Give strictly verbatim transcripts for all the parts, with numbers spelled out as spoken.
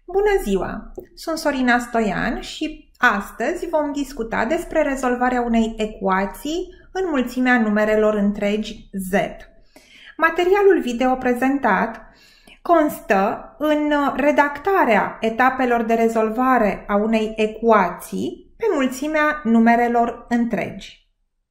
Bună ziua! Sunt Sorina Stoian și astăzi vom discuta despre rezolvarea unei ecuații în mulțimea numerelor întregi Z. Materialul video prezentat constă în redactarea etapelor de rezolvare a unei ecuații pe mulțimea numerelor întregi.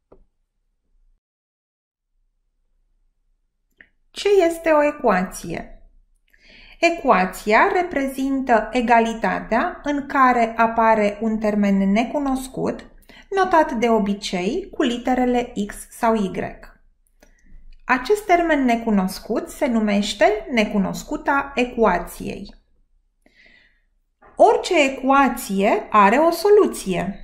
Ce este o ecuație? Ecuația reprezintă egalitatea în care apare un termen necunoscut, notat de obicei cu literele X sau Y. Acest termen necunoscut se numește necunoscuta ecuației. Orice ecuație are o soluție.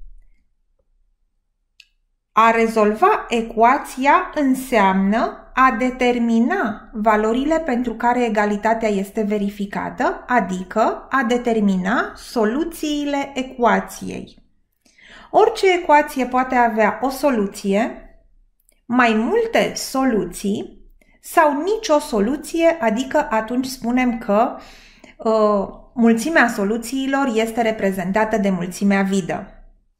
A rezolva ecuația înseamnă a determina valorile pentru care egalitatea este verificată, adică a determina soluțiile ecuației. Orice ecuație poate avea o soluție, mai multe soluții sau nicio soluție, adică atunci spunem că uh, mulțimea soluțiilor este reprezentată de mulțimea vidă.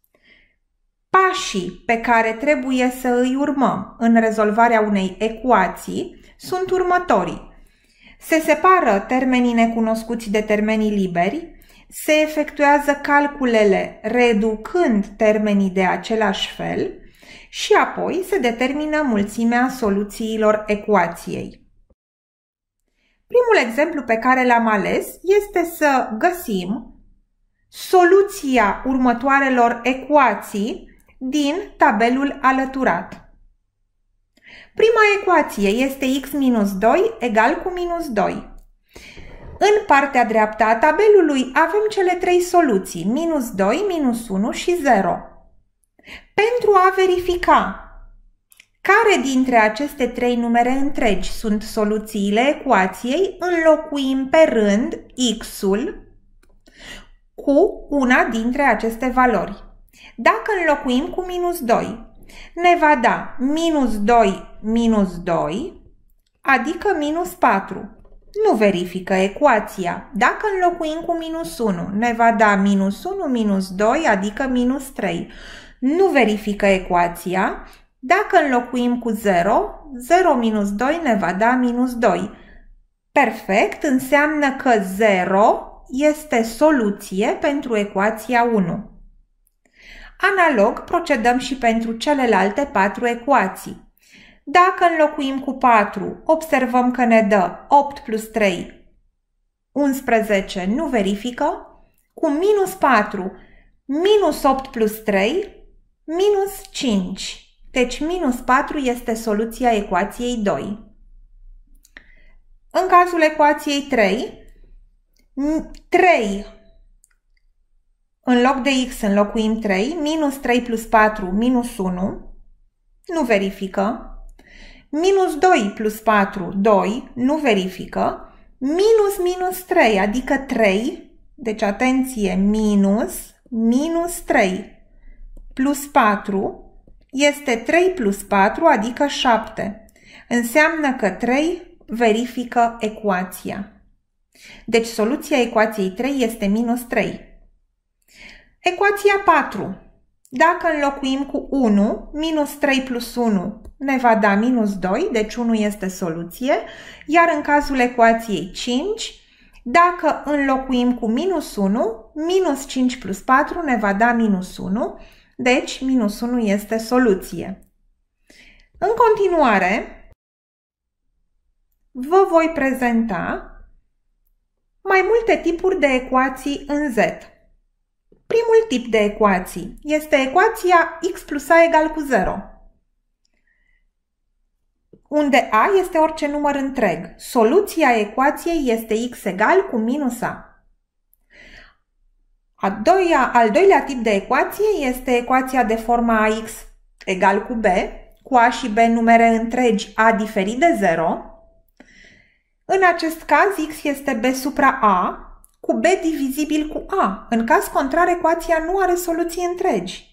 Pașii pe care trebuie să îi urmăm în rezolvarea unei ecuații sunt următorii. Se separă termenii necunoscuți de termenii liberi, se efectuează calculele reducând termenii de același fel și apoi se determină mulțimea soluțiilor ecuației. Primul exemplu pe care l-am ales este să găsim soluția următoarelor ecuații din tabelul alăturat. Prima ecuație este x minus doi egal cu minus doi. În partea dreaptă a tabelului avem cele trei soluții, minus doi, minus unu și zero. Pentru a verifica care dintre aceste trei numere întregi sunt soluțiile ecuației, înlocuim pe rând x-ul cu una dintre aceste valori. Dacă înlocuim cu minus doi, ne va da minus doi minus doi, adică minus patru. Nu verifică ecuația. Dacă înlocuim cu minus unu, ne va da minus unu minus doi, adică minus trei. Nu verifică ecuația. Dacă înlocuim cu zero, zero minus doi ne va da minus doi. Perfect, înseamnă că zero este soluție pentru ecuația unu. Analog, procedăm și pentru celelalte patru ecuații. Dacă înlocuim cu patru, observăm că ne dă opt plus trei, unsprezece, nu verifică. Cu minus patru, minus opt plus trei, minus cinci. Deci minus patru este soluția ecuației doi. În cazul ecuației trei, trei, în loc de x înlocuim trei, minus trei plus patru, minus unu, nu verifică. Minus doi plus patru, doi, nu verifică. Minus minus trei, adică trei, deci atenție, minus, minus trei, plus patru, este trei plus patru, adică șapte. Înseamnă că trei verifică ecuația. Deci soluția ecuației trei este minus trei. Ecuația patru. Dacă înlocuim cu unu, minus trei plus unu ne va da minus doi, deci unu este soluție, iar în cazul ecuației cinci, dacă înlocuim cu minus unu, minus cinci plus patru ne va da minus unu, deci minus unu este soluție. În continuare, vă voi prezenta mai multe tipuri de ecuații în Z. Primul tip de ecuații este ecuația x plus a egal cu zero, unde a este orice număr întreg. Soluția ecuației este x egal cu minus a. A doilea, al doilea tip de ecuație este ecuația de forma ax egal cu b, cu a și b numere întregi a diferit de zero. În acest caz, x este b supra a, cu b divizibil cu a. În caz contrar, ecuația nu are soluții întregi.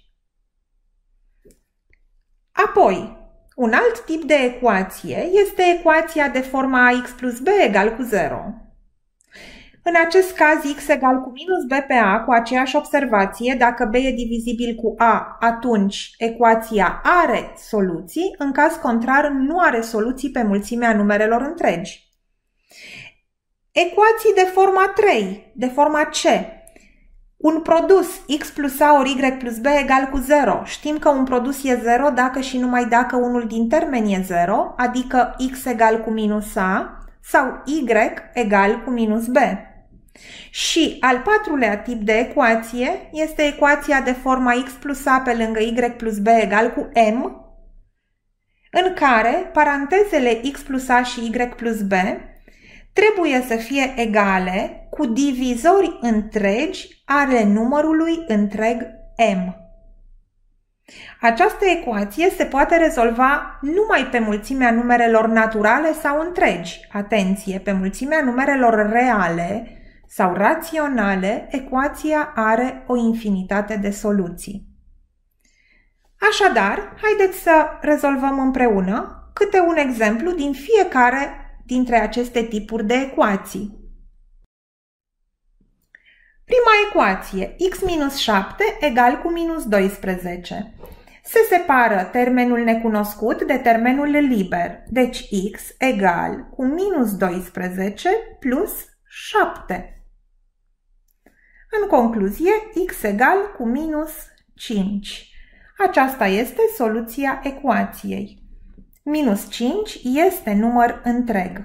Apoi, un alt tip de ecuație este ecuația de forma ax plus b egal cu zero. În acest caz, x egal cu minus b pe a, cu aceeași observație, dacă b e divizibil cu a, atunci ecuația are soluții, în caz contrar nu are soluții pe mulțimea numerelor întregi. Ecuații de forma trei, de forma C. Un produs x plus a ori y plus b egal cu zero. Știm că un produs e zero dacă și numai dacă unul din termeni e zero, adică x egal cu minus a sau y egal cu minus b. Și al patrulea tip de ecuație este ecuația de forma x plus a pe lângă y plus b egal cu m, în care parantezele x plus a și y plus b trebuie să fie egale cu divizori întregi ale numărului întreg m. Această ecuație se poate rezolva numai pe mulțimea numerelor naturale sau întregi. Atenție, pe mulțimea numerelor reale sau raționale, ecuația are o infinitate de soluții. Așadar, haideți să rezolvăm împreună câte un exemplu din fiecare dintre aceste tipuri de ecuații. Prima ecuație, x minus șapte egal cu minus doisprezece. Se separă termenul necunoscut de termenul liber, deci x egal cu minus doisprezece plus șapte. În concluzie, x egal cu minus cinci. Aceasta este soluția ecuației. Minus cinci este număr întreg.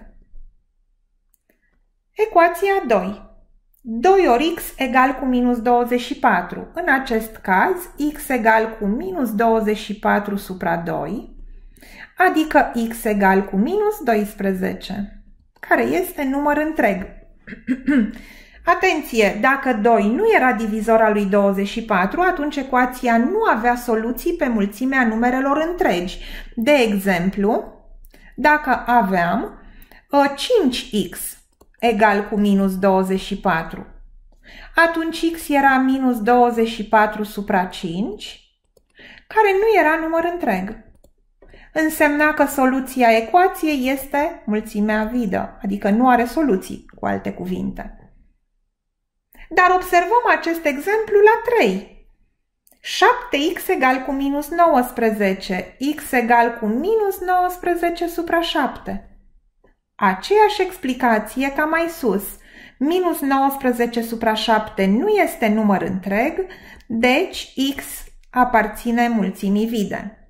Ecuația doi. doi ori x egal cu minus douăzeci și patru. În acest caz, x egal cu minus douăzeci și patru supra doi, adică x egal cu minus doisprezece, care este număr întreg. Atenție, dacă doi nu era divizor al lui douăzeci și patru, atunci ecuația nu avea soluții pe mulțimea numerelor întregi. De exemplu, dacă aveam cinci x egal cu minus douăzeci și patru, atunci x era minus douăzeci și patru supra cinci, care nu era număr întreg. Însemna că soluția ecuației este mulțimea vidă, adică nu are soluții, cu alte cuvinte. Dar observăm acest exemplu la trei. șapte x egal cu minus nouăsprezece, x egal cu minus nouăsprezece supra șapte. Aceeași explicație ca mai sus. Minus nouăsprezece supra șapte nu este număr întreg, deci x aparține mulțimii vide.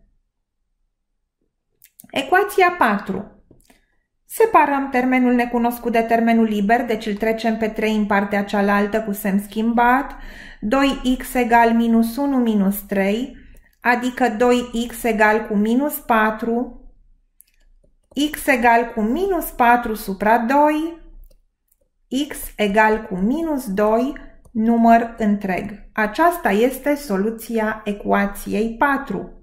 Ecuația patru. Separăm termenul necunoscut de termenul liber, deci îl trecem pe trei în partea cealaltă cu semn schimbat. doi x egal minus unu minus trei, adică doi x egal cu minus patru, x egal cu minus patru supra doi, x egal cu minus doi, număr întreg. Aceasta este soluția ecuației patru.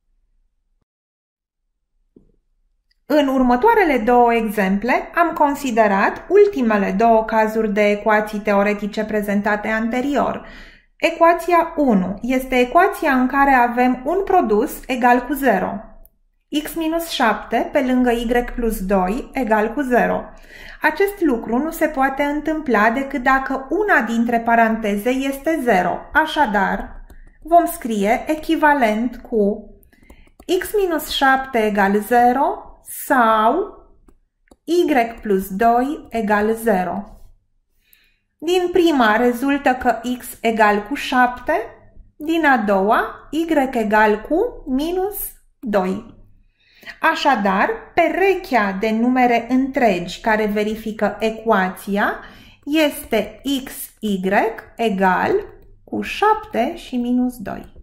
În următoarele două exemple am considerat ultimele două cazuri de ecuații teoretice prezentate anterior. Ecuația unu este ecuația în care avem un produs egal cu zero. X minus șapte pe lângă y plus doi egal cu zero. Acest lucru nu se poate întâmpla decât dacă una dintre paranteze este zero. Așadar, vom scrie echivalent cu x minus șapte egal zero sau y plus doi egal zero. Din prima rezultă că x egal cu șapte, din a doua y egal cu minus doi. Așadar, perechea de numere întregi care verifică ecuația este xy egal cu șapte și minus doi.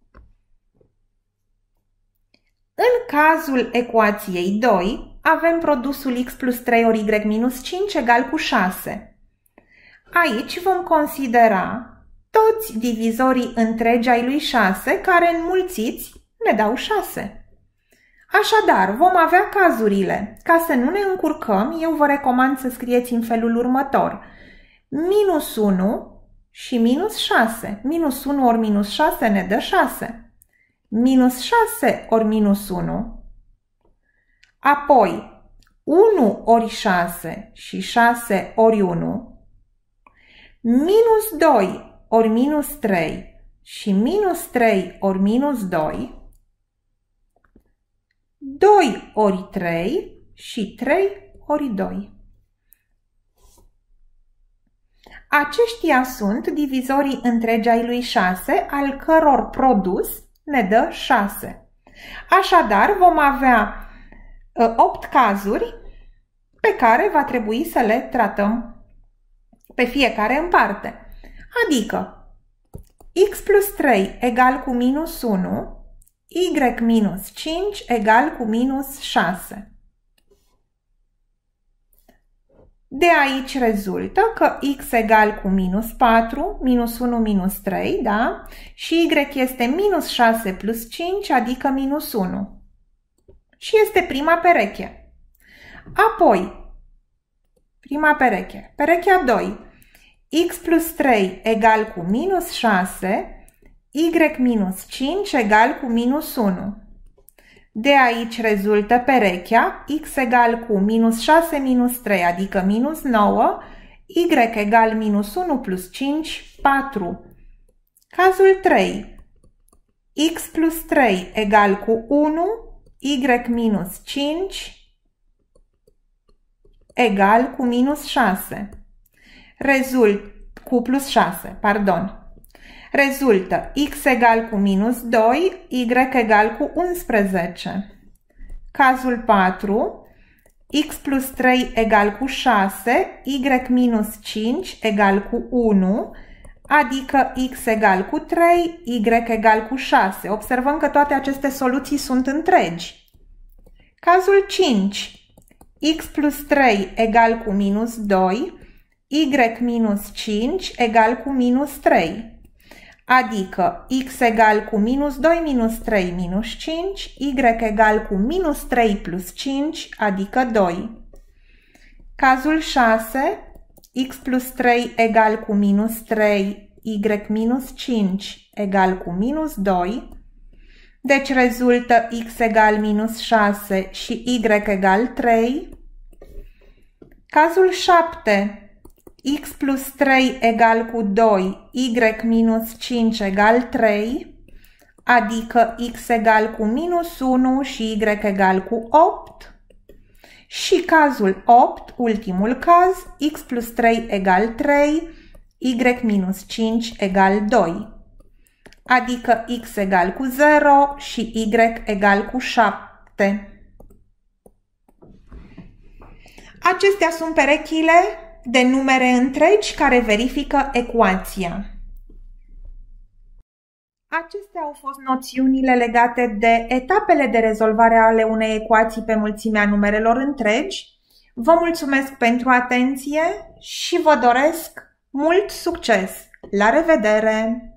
În cazul ecuației doi, avem produsul x plus trei ori y minus cinci egal cu șase. Aici vom considera toți divizorii întregi ai lui șase care înmulțiți ne dau șase. Așadar, vom avea cazurile. Ca să nu ne încurcăm, eu vă recomand să scrieți în felul următor. Minus unu și minus șase. Minus unu ori minus șase ne dă șase. Minus șase ori minus unu. Apoi, unu ori șase și șase ori unu Minus doi ori minus trei și minus trei ori minus doi, doi ori trei și trei ori doi. Aceștia sunt divizorii întregi ai lui șase, al căror produs ne dă șase. Așadar, vom avea opt cazuri pe care va trebui să le tratăm pe fiecare în parte. Adică x plus trei egal cu minus unu, y minus cinci egal cu minus șase. De aici rezultă că x egal cu minus patru, minus unu minus trei, da? Și y este minus șase plus cinci, adică minus unu. Și este prima pereche. Apoi, prima pereche, perechea doi, x plus trei egal cu minus șase, y minus cinci egal cu minus unu. De aici rezultă perechea x egal cu minus șase minus trei, adică minus nouă, y egal minus unu plus cinci, patru. Cazul trei, x plus trei egal cu unu, y minus cinci egal cu minus șase. Rezult cu plus șase, pardon. Rezultă x egal cu minus doi, y egal cu unsprezece. Cazul patru, x plus trei egal cu șase, y minus cinci egal cu unu, adică x egal cu trei, y egal cu șase. Observăm că toate aceste soluții sunt întregi. Cazul cinci, x plus trei egal cu minus doi, y minus cinci egal cu minus trei. Adică x egal cu minus doi minus trei minus cinci, y egal cu minus trei plus cinci, adică doi. Cazul șase, x plus trei egal cu minus trei, y minus cinci egal cu minus doi. Deci rezultă x egal minus șase și y egal trei. Cazul șapte, x plus trei egal cu doi, y minus cinci egal trei, adică x egal cu minus unu și y egal cu opt. Și cazul opt, ultimul caz, x plus trei egal trei, y minus cinci egal doi, adică x egal cu zero și y egal cu șapte. Acestea sunt perechile de numere întregi care verifică ecuația. Acestea au fost noțiunile legate de etapele de rezolvare ale unei ecuații pe mulțimea numerelor întregi. Vă mulțumesc pentru atenție și vă doresc mult succes! La revedere!